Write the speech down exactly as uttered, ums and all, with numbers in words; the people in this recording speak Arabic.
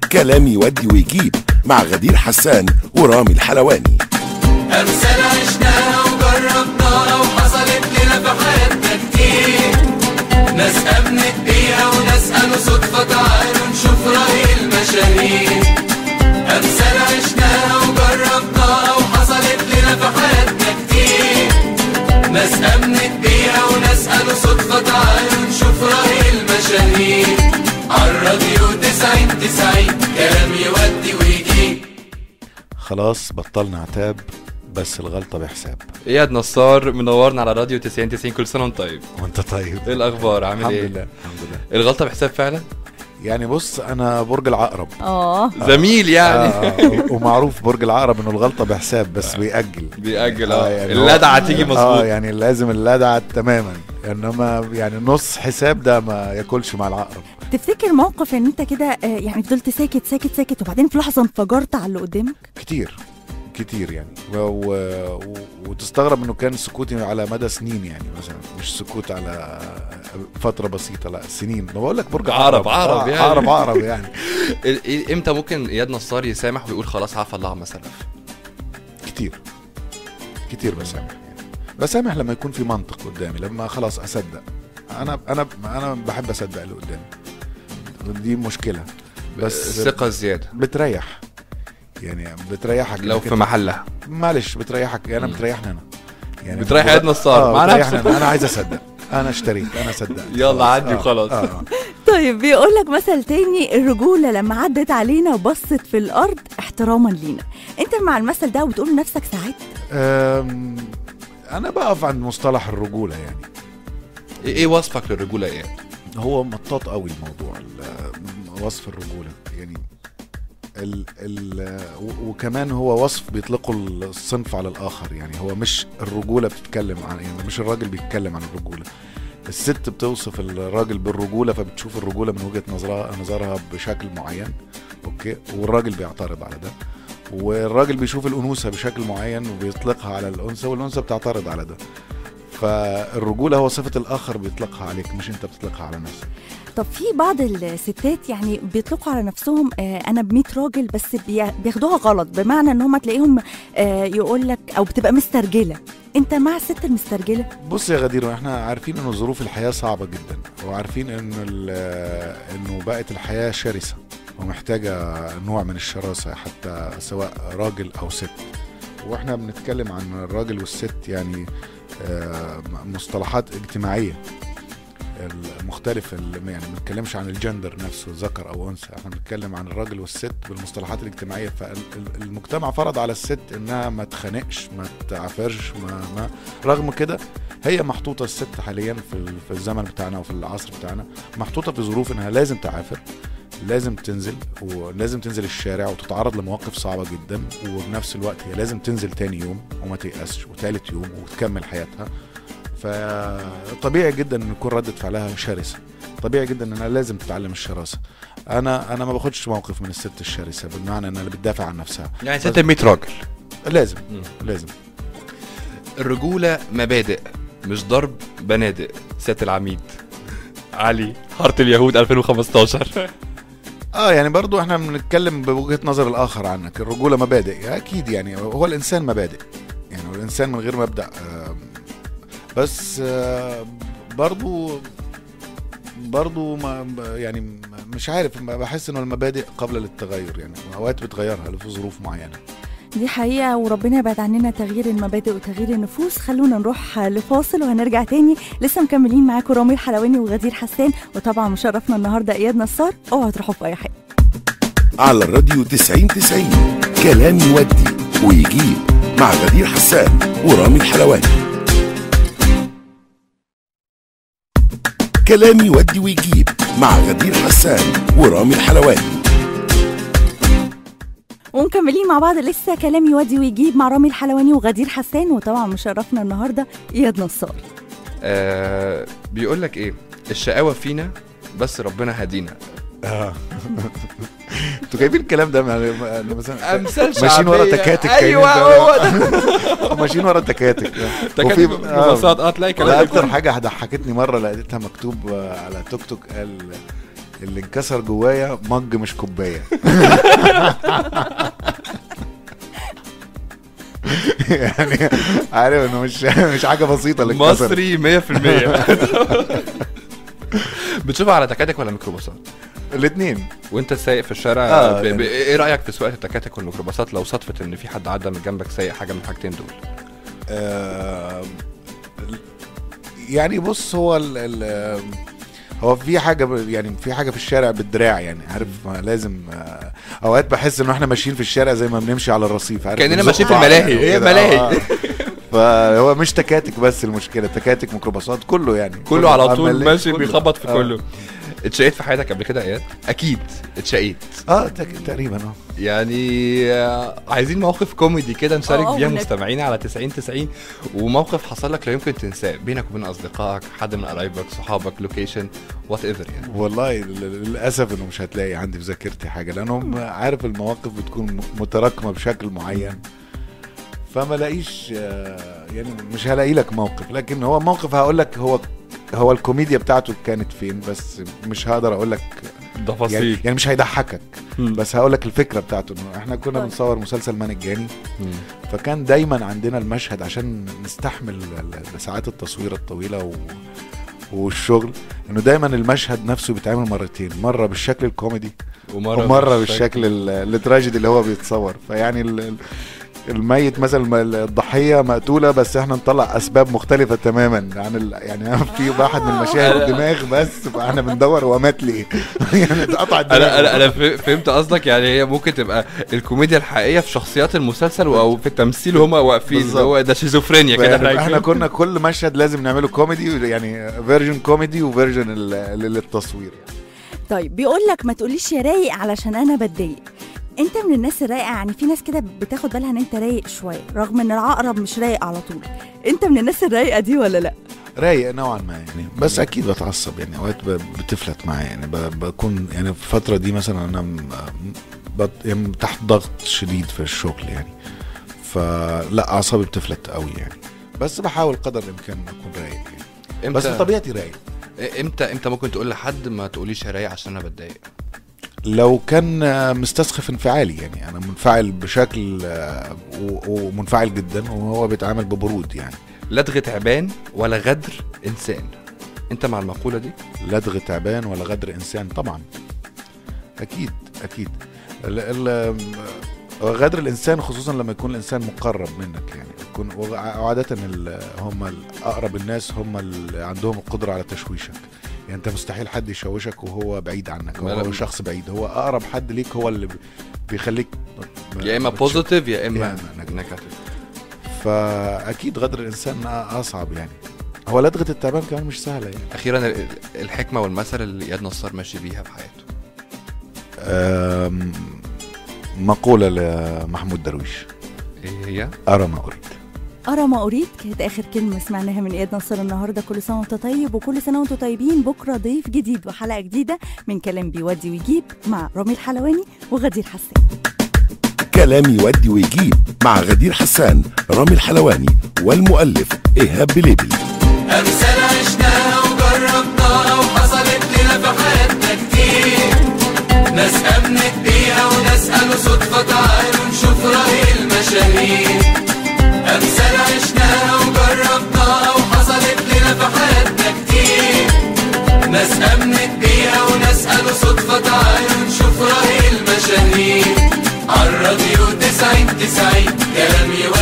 كلام يودي ويجيب مع غدير حسان ورامي الحلواني. أمثال عشناها وجربناها وحصلت لنا في حياتنا كتير، ناس أمنت بيها وناس قالوا صدفة، تعالوا نشوف رأي المشاهير. أمثال عشناها وجربناها وحصلت لنا في حياتنا كتير، ناس أمنت بيها وناس قالوا صدفة، تعالوا نشوف رأي المشاهير. عالراديو تسعين تسعين كلام يودي ويجيب. خلاص بطلنا عتاب، بس الغلطة بحساب. اياد نصار منورنا على راديو تسعين تسعين. كل سنة وانت طيب. وانت طيب. ايه الاخبار؟ عامل الحمد ايه؟ لله الحمد لله. الغلطة بحساب فعلا؟ يعني بص انا برج العقرب. اه زميل يعني. آه ومعروف برج العقرب انه الغلطة بحساب بس بيأجل بيأجل آه اه يعني اللدعة تيجي مظبوط. اه يعني لازم اللدعة تماما، انما يعني نص حساب ده ما ياكلش مع العقرب. تفتكر موقف ان انت كده آه، يعني فضلت ساكت ساكت ساكت وبعدين في لحظه انفجرت على اللي قدامك؟ كتير كتير يعني و... و... و... وتستغرب انه كان سكوتي على مدى سنين، يعني مثلا مش سكوت على فترة بسيطة، لا سنين. ما بقول لك برج عقرب عقرب يعني. عقرب عقرب يعني. ال- امتى ممكن اياد نصار يسامح ويقول خلاص عفى الله عما سلف؟ كتير كتير بسامح يعني. بسامح لما يكون في منطق قدامي، لما خلاص اصدق. انا انا انا بحب اصدق اللي قدامي، دي مشكلة بس الثقة الزيادة بتريح يعني، بتريحك لو في محلها. معلش بتريحك انا، بتريحني انا يعني، بتريح اياد نصار آه مع بتريحني نفسه. انا, أنا عايز اصدق، انا اشتريت انا صدقت. يلا عدي آه وخلاص. آه آه. طيب بيقول لك مثل تاني، الرجوله لما عدت علينا وبصت في الارض احتراما لينا. انت مع المثل ده وبتقول لنفسك ساعات؟ أم، انا بقف عند مصطلح الرجوله يعني. ايه إيه وصفك للرجولة ايه؟ هو مطاط قوي الموضوع، ال- وصف الرجوله يعني ال ال وكمان هو وصف بيطلقوا الصنف على الاخر، يعني هو مش الرجوله بتتكلم عن، يعني مش الراجل بيتكلم عن الرجوله، الست بتوصف الراجل بالرجوله، فبتشوف الرجوله من وجهه نظرها نظرها بشكل معين، اوكي، والراجل بيعترض على ده، والراجل بيشوف الانوثه بشكل معين وبيطلقها على الانثى، والانثى بتعترض على ده. فالرجوله هو صفه الاخر بيطلقها عليك، مش انت بتطلقها على نفسك. طب في بعض الستات يعني بيطلقوا على نفسهم آه انا بميت راجل، بس بي- بياخدوها غلط، بمعنى ان هم تلاقيهم آه يقول لك او بتبقى مسترجله. انت مع الست المسترجله؟ بص يا غدير، احنا عارفين انه ظروف الحياه صعبه جدا، وعارفين انه انه بقت الحياه شرسه ومحتاجه نوع من الشراسه، حتى سواء راجل او ست. واحنا بنتكلم عن الراجل والست يعني آه مصطلحات اجتماعيه المختلفة، يعني ما بنتكلمش عن الجندر نفسه ذكر او انثى، احنا بنتكلم عن الراجل والست بالمصطلحات الاجتماعية. فالمجتمع فرض على الست انها ما تخنقش ما تعافرش ما, ما رغم كده هي محطوطة الست حاليا في في الزمن بتاعنا وفي العصر بتاعنا محطوطة في ظروف انها لازم تعافر، لازم تنزل ولازم تنزل الشارع وتتعرض لمواقف صعبة جدا، وبنفس الوقت هي لازم تنزل تاني يوم وما تيأسش، وثالث يوم وتكمل حياتها. فطبيعي جدا ان يكون ردة فعلها شرسة، طبيعي جدا انها لازم تتعلم الشراسة. انا انا ما باخدش موقف من الست الشرسة، بالمعنى انها اللي بتدافع عن نفسها، يعني ست ميت راجل لازم مم. لازم. الرجولة مبادئ مش ضرب بنادق. سيادة العميد علي حارة اليهود ألفين وخمستاشر. اه يعني برضو احنا بنتكلم بوجهة نظر الاخر عنك. الرجولة مبادئ اكيد، يعني هو الانسان مبادئ، يعني هو الانسان من غير مبدأ آه بس آه برضو برضو ما يعني مش عارف، بحس انه المبادئ قبل للتغير، يعني اوقات بتغيرها في ظروف معينة. دي حقيقة، وربنا يبعد عننا تغيير المبادئ وتغيير النفوس. خلونا نروح لفاصل وهنرجع تاني. لسه مكملين معاكم رامي الحلواني وغدير حسان، وطبعا مشرفنا النهاردة اياد نصار. اوعوا تروحوا في اي حاجة. على الراديو تسعين تسعين كلام يودي ويجيب مع غدير حسان ورامي الحلواني. كلام يودي ويجيب مع غدير حسان ورامي الحلواني. ومكملين مع بعض لسه كلام يودي ويجيب مع رامي الحلواني وغدير حسان، وطبعا مشرفنا النهارده اياد نصار. آه بيقول لك ايه، الشقاوة فينا بس ربنا هدينا. اه انتوا جايبين الكلام ده مثلا امثال شعبيه ماشيين ورا تكاتك. ايوه هو ده. ماشيين ورا تكاتك. تكاتك ببساطه اه تلاقي كلام. اكتر حاجه ضحكتني مره لقيتها مكتوب على توك توك، قال اللي انكسر جوايا مج مش كوبايه. يعني عارف انه مش مش حاجه بسيطه اللي انكسر. مصري مية في المية. بتشوفها على تكاتك ولا ميكروباصات؟ الاثنين. وانت سايق في الشارع آه ب... يعني. ب... ايه رايك في سواقه التكاتك والميكروباصات لو صدفت ان في حد عدى من جنبك سايق حاجه من الحاجتين دول؟ آه يعني بص، هو ال ال هو في حاجه ب- يعني في حاجه في الشارع بالدراع، يعني عارف ما لازم. آه اوقات بحس انه احنا ماشيين في الشارع زي ما بنمشي على الرصيف، عارف كأننا بنزق ماشيين في بعض الملاهي، يعني هي وكده. ملاهي. آه، آه. فهو مش تكاتك بس المشكله، تكاتك ميكروباصات كله يعني كله على طول عمال- ماشي كله. بيخبط في آه. كله. اتشقيت في حياتك قبل كده اياد؟ اكيد اتشقيت. اه تك- تقريبا اه يعني آه، عايزين موقف كوميدي كده نشارك آه، آه، بيها ونك- مستمعينا على تسعين تسعين، وموقف حصل لك لا يمكن تنساه بينك وبين اصدقائك، حد من قرايبك، صحابك، لوكيشن وات ايفر يعني. والله ل- للاسف انه مش هتلاقي عندي في ذاكرتي حاجه، لانهم عارف المواقف بتكون متراكمه بشكل معين، فما لاقيش آه، يعني مش هلاقي لك موقف. لكن هو موقف هقول لك هو هو الكوميديا بتاعته كانت فين، بس مش هقدر اقول لك يعني, تفاصيل. يعني مش هيضحكك، مم. بس هقول لك الفكره بتاعته. انه احنا كنا طيب. بنصور مسلسل مان الجاني، مم. فكان دايما عندنا المشهد عشان نستحمل ال- ساعات التصوير الطويله و... والشغل، انه دايما المشهد نفسه بيتعمل مرتين، مره بالشكل الكوميدي ومره, ومره بالشكل ال- التراجيدي اللي هو بيتصور. فيعني ال- ال- الميت مثلا الضحيه مقتوله، بس احنا نطلع اسباب مختلفه تماما عن ال... يعني في واحد من المشاهد الدماغ بس، فاحنا بندور هو مات ليه. يعني اتقطع الدماغ. انا انا انا ف- فهمت قصدك. يعني هي ممكن تبقى الكوميديا الحقيقيه في شخصيات المسلسل او في التمثيل هم واقفين اللي بالظبط. هو ده شيزوفرينيا كده. يعني احنا كنا كل مشهد لازم نعمله كوميدي، يعني فيرجن كوميدي وفيرجن للتصوير. طيب بيقول لك ما تقوليش يا رايق علشان انا بتضايق. انت من الناس الرايقه؟ يعني في ناس كده بتاخد بالها ان انت رايق شويه رغم ان العقرب مش رايق على طول. انت من الناس الرايقه دي ولا لا؟ رايق نوعا ما يعني، بس اكيد بتعصب يعني، اوقات ب- بتفلت معايا يعني، ب- بكون يعني في الفتره دي مثلا انا م- بت- يعني تحت ضغط شديد في الشغل يعني، فلا اعصابي بتفلت قوي يعني، بس بحاول قدر الامكان اكون رايق يعني. بس امتى بطبيعتي رايق. امتى امتى ممكن تقول لحد ما تقوليش يا رايق عشان انا بتضايق؟ لو كان آه، مستسخف انفعالي، يعني انا منفعل بشكل آه، و- ومنفعل جدا وهو بيتعامل ببرود يعني. لدغ تعبان ولا غدر انسان؟ انت مع المقوله دي؟ لدغ تعبان ولا غدر انسان؟ طبعا اكيد اكيد. ال ال غدر الانسان خصوصا لما يكون الانسان مقرب منك يعني، يكون وعاده ال- هم الاقرب الناس هم اللي عندهم القدره على تشويشك. يعني انت مستحيل حد يشوشك وهو بعيد عنك، هو, ما- هو شخص بعيد، هو اقرب حد ليك هو اللي بيخليك يا اما بوزيتيف يا اما يا إما نيجاتيف. فاكيد غدر الانسان اصعب يعني. هو لدغه التعبان كمان مش سهله يعني. اخيرا ال- الحكمه والمثل اللي اياد نصار ماشي بيها في حياته. أم، مقولة لمحمود درويش، ايه هي؟ أرى ما أريد. أرى ما أريد كانت آخر كلمة سمعناها من إياد نصار النهاردة. كل سنة وأنت طيب، وكل سنة وأنتم طيبين. بكرة ضيف جديد وحلقة جديدة من كلام بيودي ويجيب مع رامي الحلواني وغدير حسان. كلام يودي ويجيب مع غدير حسان، رامي الحلواني، والمؤلف إيهاب بليبي. أمثال عشناها وجربناها وحصلت لنا في حياتنا كتير، ناس أمنت بيها وناس قالوا صدفة، تعالوا نشوف رأي المشاهير. أمثال عشناها وجربناها وحصلت لنا في حياتنا كتير، ناس أمنت بيها وناس قالوا صدفة، تعالوا نشوف رأي المشاهير. عالراديو تسعين تسعين كلام يودي